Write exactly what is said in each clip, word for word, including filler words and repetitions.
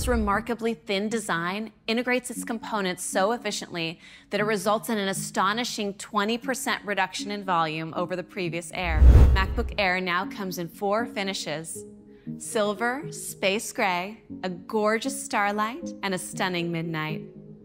remarkably thin design integrates its components so efficiently that it results in an astonishing twenty percent reduction in volume over the previous Air. MacBook Air now comes in four finishes: silver, space gray, a gorgeous starlight, and a stunning midnight.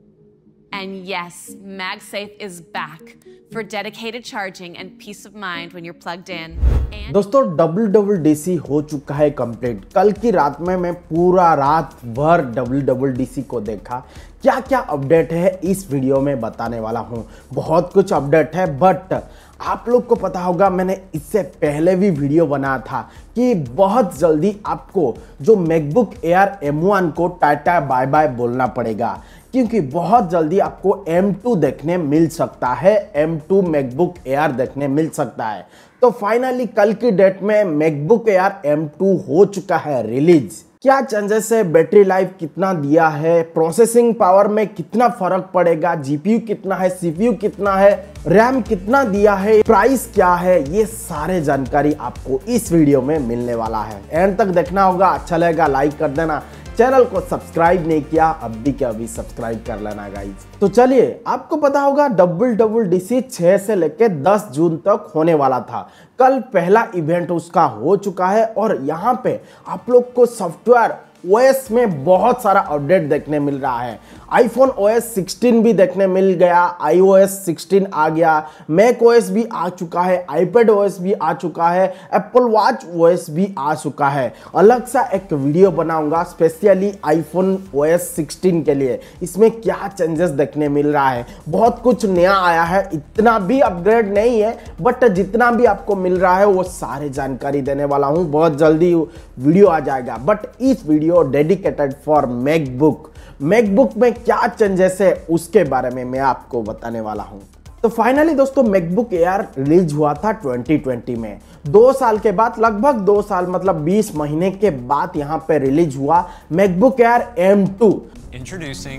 And yes, MagSafe is back for dedicated charging and peace of mind when you're plugged in. And दोस्तों W W D C हो चुका है complete. कल की रात में मैं पूरा रात भर डब्ल्यू डब्ल्यू डी सी को देखा। क्या क्या अपडेट है इस वीडियो में बताने वाला हूँ। बहुत कुछ अपडेट है, बट आप लोग को पता होगा मैंने इससे पहले भी वीडियो बनाया था कि बहुत जल्दी आपको जो मैकबुक एयर एम वन को टाटा बाय बाय बोलना पड़ेगा, क्योंकि बहुत जल्दी आपको एम टू देखने मिल सकता है, एम टू मैकबुक एयर देखने मिल सकता है। तो फाइनली कल की डेट में मैकबुक एयर एम टू हो चुका है रिलीज। क्या चेंजेस है, बैटरी लाइफ कितना दिया है, प्रोसेसिंग पावर में कितना फर्क पड़ेगा, जीपीयू कितना है, सीपीयू कितना है, रैम कितना दिया है, प्राइस क्या है, ये सारे जानकारी आपको इस वीडियो में मिलने वाला है। एंड तक देखना होगा। अच्छा लगेगा लाइक कर देना, चैनल को सब्सक्राइब नहीं किया अभी के अभी सब्सक्राइब कर लेना गाइज। तो चलिए, आपको पता होगा डब्ल्यू डब्ल्यू डी सी छह से लेकर दस जून तक होने वाला था। कल पहला इवेंट उसका हो चुका है और यहाँ पे आप लोग को सॉफ्टवेयर ओएस में बहुत सारा अपडेट देखने मिल रहा है। आईफोन ओएस सिक्सटीन भी देखने मिल गया, आईओएस सिक्सटीन आ गया, मैक ओएस भी आ चुका है, आईपैड ओएस भी आ चुका है, एप्पल वॉच ओएस भी आ चुका है। अलग सा एक वीडियो बनाऊंगा स्पेशली आईफोन ओएस सिक्सटीन के लिए। इसमें क्या चेंजेस देखने मिल रहा है, बहुत कुछ नया आया है। इतना भी अपग्रेड नहीं है, बट जितना भी आपको मिल रहा है वो सारे जानकारी देने वाला हूँ। बहुत जल्दी वीडियो आ जाएगा, बट इस video dedicated for MacBook. MacBook में क्या चेंजेस है उसके बारे में मैं आपको बताने वाला हूं। तो फाइनली दोस्तों मैकबुक एयर रिलीज हुआ था ट्वेंटी ट्वेंटी में। दो साल के बाद, लगभग दो साल मतलब बीस महीने के बाद यहां पे रिलीज हुआ MacBook Air M two. Introducing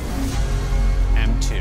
M two.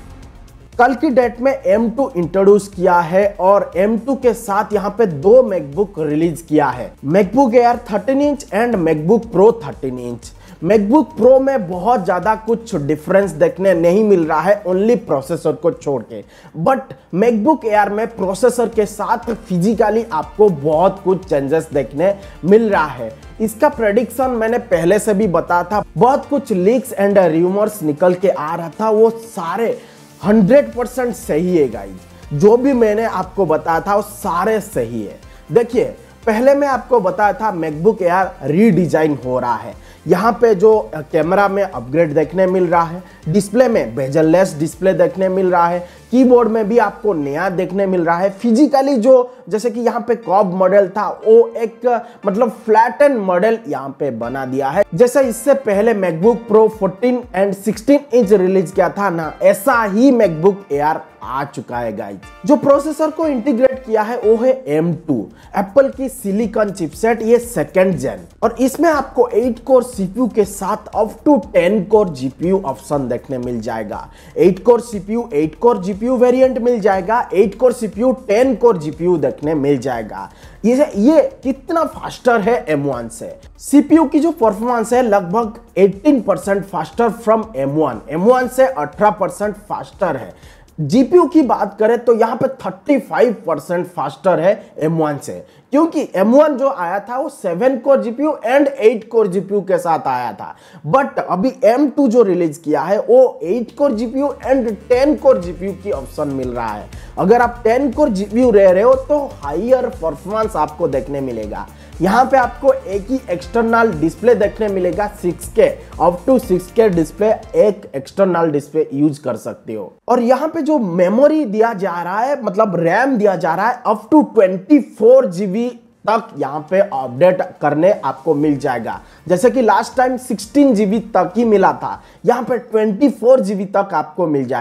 कल की डेट में एम टू इंट्रोड्यूस किया है और एम टू के साथ यहां पे दो मैकबुक रिलीज किया है, MacBook Air thirteen inch and MacBook Pro thirteen inch. MacBook Pro में बहुत ज्यादा कुछ डिफरेंस देखने नहीं मिल रहा है, ओनली प्रोसेसर को छोड़ के। बट मैकबुक एयर में प्रोसेसर के साथ फिजिकली आपको बहुत कुछ चेंजेस देखने मिल रहा है। इसका प्रेडिक्शन मैंने पहले से भी बताया था। बहुत कुछ लीक्स एंड रूमर्स निकल के आ रहा था, वो सारे हंड्रेड परसेंट सही है गाइज। जो भी मैंने आपको बताया था वो सारे सही है। देखिए, पहले मैं आपको बताया था मैकबुक एयर रीडिजाइन हो रहा है। यहाँ पे जो कैमरा में अपग्रेड देखने मिल रहा है, डिस्प्ले में बेजललेस डिस्प्ले देखने मिल रहा है, कीबोर्ड में भी आपको नया देखने मिल रहा है। फिजिकली जो जैसे कि यहाँ पे कॉब मॉडल था वो एक मतलब फ्लैटन मॉडल यहाँ पे बना दिया है। जैसे इससे पहले MacBook Pro fourteen and sixteen inch release किया था ना, ऐसा ही मैकबुक एयर आ चुका है गाइज। जो प्रोसेसर को इंटीग्रेट किया है वो है एम टू, एप्पल की सिलिकॉन चिपसेट, ये सेकेंड जेन। और इसमें आपको एट कोर सीपीयू के साथ up to ten core GPU option देखने मिल जाएगा। Eight core CPU, eight core GPU variant मिल जाएगा, eight core CPU, ten core GPU देखने मिल जाएगा। ये ये कितना फास्टर है एम वन से। सीपीयू की जो परफॉर्मेंस है लगभग eighteen percent faster from M one, M one से अठारह परसेंट फास्टर है। जीपीयू की बात करें तो यहाँ पे पैंतीस परसेंट फास्टर है एम वन से, क्योंकि एम वन जो आया था वो seven core GPU and eight core GPU के साथ आया था। बट अभी एम टू जो रिलीज किया है वो eight core GPU and ten core GPU की ऑप्शन मिल रहा है। अगर आप टेन कोर जीपीयू रह रहे हो तो हायर परफॉर्मेंस आपको देखने मिलेगा। यहाँ पे आपको एक ही एक्सटर्नल डिस्प्ले देखने मिलेगा, six K up to six K display, एक एक्सटर्नल डिस्प्ले यूज कर सकते हो। और यहाँ पे जो मेमोरी दिया जा रहा है, मतलब रैम दिया जा रहा है, up to twenty four GB तक यहाँ पे अपडेट करने आपको मिल जाएगा। जैसे कि लास्ट टाइम सिक्सटीन जीबी तक ही मिला था, यहाँ पे ट्वेंटी फोर जीबी तक आपको मिल जाएगा।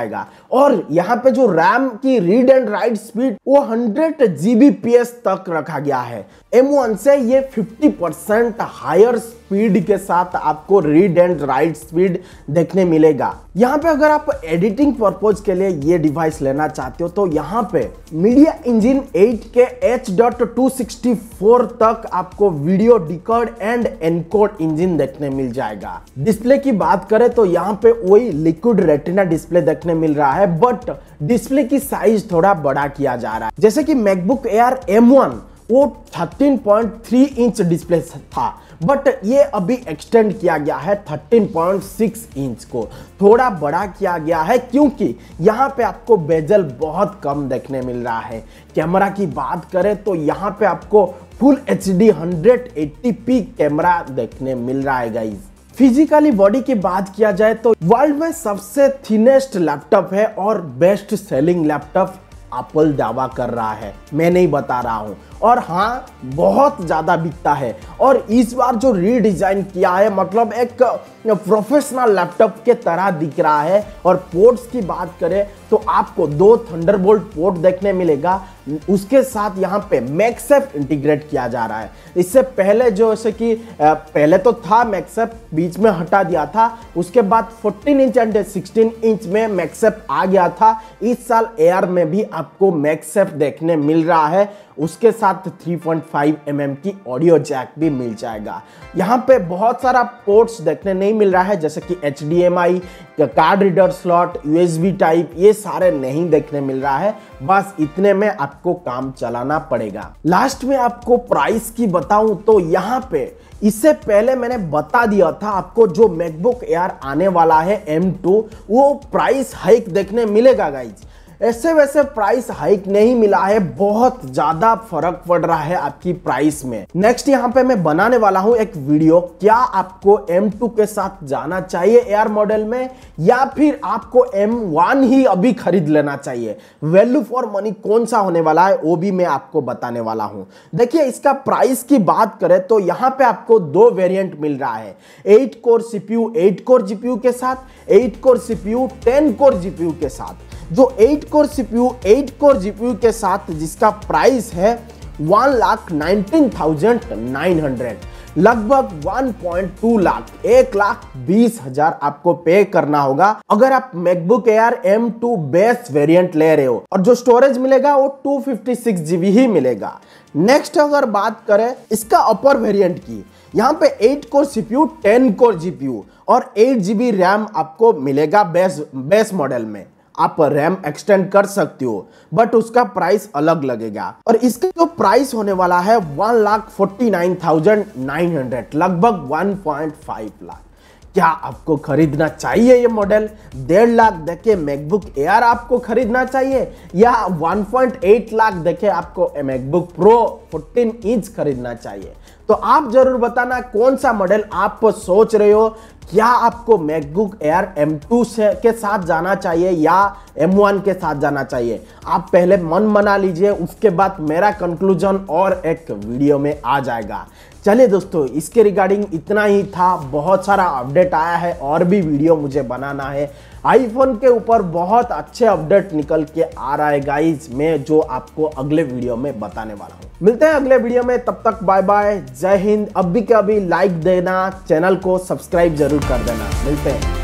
और यहाँ पे जो रैम की रीड एंड राइट स्पीड वो हंड्रेड जीबीपीएस तक रखा गया है। एम वन से ये फिफ्टी परसेंट हायर स्पीड के साथ आपको रीड एंड राइट स्पीड देखने मिलेगा। यहाँ पे अगर आप एडिटिंग पर्पज के लिए ये डिवाइस लेना चाहते हो तो यहाँ पे media engine eight K H two sixty four तक आपको video decode and encode engine देखने मिल जाएगा। डिस्प्ले की बात करें तो यहाँ पे वही लिक्विड रेटिना डिस्प्ले देखने मिल रहा है, बट डिस्प्ले की साइज थोड़ा बड़ा किया जा रहा है। जैसे कि मैकबुक एयर एम वन वो thirteen point three inch display था, बट ये अभी एक्सटेंड किया गया है थर्टीन पॉइंट सिक्स इंच को, थोड़ा बड़ा किया गया है क्योंकि यहाँ पे आपको बेजल बहुत कम देखने मिल रहा है। कैमरा की बात करें तो यहाँ पे आपको full H D hundred eighty P camera देखने मिल रहा है गाइज। फिजिकली बॉडी की बात किया जाए तो वर्ल्ड में सबसे थिनेस्ट लैपटॉप है और बेस्ट सेलिंग लैपटॉप एप्पल दावा कर रहा है, मैं नहीं बता रहा हूं। और हाँ, बहुत ज्यादा बिकता है। और इस बार जो रीडिजाइन किया है मतलब एक प्रोफेशनल लैपटॉप के तरह दिख रहा है। और पोर्ट्स की बात करें तो आपको दो थंडरबोल्ट पोर्ट देखने मिलेगा, उसके साथ यहाँ पे मैगसेफ इंटीग्रेट किया जा रहा है। इससे पहले जो जैसे कि पहले तो था मैगसेफ, बीच में हटा दिया था, उसके बाद fourteen inch and sixteen inch में मैगसेफ आ गया था। इस साल एयर में भी आपको मैगसेफ देखने मिल रहा है, उसके साथ three point five M M की ऑडियो जैक भी मिल जाएगा। यहाँ पे बहुत सारा पोर्ट्स देखने नहीं मिल रहा है, जैसे कि H D M I, card reader slot, U S B type, ये सारे नहीं देखने मिल रहा है। बस इतने में आपको काम चलाना पड़ेगा। लास्ट में आपको प्राइस की बताऊं तो यहाँ पे इससे पहले मैंने बता दिया था आपको जो मैकबुक एयर आने वाला है एम टू, वो प्राइस हाइक देखने मिलेगा गाइज। ऐसे वैसे प्राइस हाइक नहीं मिला है, बहुत ज्यादा फर्क पड़ रहा है आपकी प्राइस में। नेक्स्ट यहाँ पे मैं बनाने वाला हूँ एक वीडियो, क्या आपको एम टू के साथ जाना चाहिए एयर मॉडल में या फिर आपको एम वन ही अभी खरीद लेना चाहिए। वैल्यू फॉर मनी कौन सा होने वाला है वो भी मैं आपको बताने वाला हूँ। देखिए, इसका प्राइस की बात करें तो यहाँ पे आपको दो वेरिएंट मिल रहा है, eight core CPU eight core GPU के साथ, eight core CPU ten core GPU के साथ। जो eight core CPU eight core GPU के साथ जिसका प्राइस है one lakh nineteen thousand nine hundred, लगभग वन पॉइंट टू लाख, एक लाख बीस हजार आपको पे करना होगा अगर आप MacBook Air M two base variant ले रहे हो। और जो स्टोरेज मिलेगा वो टू फिफ्टी सिक्स जीबी ही मिलेगा। नेक्स्ट अगर बात करें इसका अपर वेरिएंट की, यहाँ पे eight core CPU ten core GPU और एट जीबी रैम आपको मिलेगा बेस बेस मॉडल में। आप रैम एक्सटेंड कर सकते हो, बट उसका प्राइस अलग लगेगा। और इसका जो प्राइस होने वाला है one lakh forty nine thousand nine hundred, लगभग वन पॉइंट फाइव लाख। क्या आपको खरीदना चाहिए ये मॉडल? डेढ़ लाख देके मैकबुक एयर आपको खरीदना चाहिए या वन पॉइंट एट लाख देके आपको मैकबुक प्रो फोर्टीन इंच खरीदना चाहिए? तो आप जरूर बताना कौन सा मॉडल आप सोच रहे हो। क्या आपको मैकबुक एयर एम टू से के साथ जाना चाहिए या एम वन के साथ जाना चाहिए? आप पहले मन बना लीजिए, उसके बाद मेरा कंक्लूजन और एक वीडियो में आ जाएगा। चलिए दोस्तों, इसके रिगार्डिंग इतना ही था। बहुत सारा अपडेट आया है और भी वीडियो मुझे बनाना है। आईफोन के ऊपर बहुत अच्छे अपडेट निकल के आ रहा है गाइज, मैं जो आपको अगले वीडियो में बताने वाला हूँ। मिलते हैं अगले वीडियो में, तब तक बाय बाय, जय हिंद। अभी के अभी लाइक देना, चैनल को सब्सक्राइब जरूर कर देना। मिलते हैं।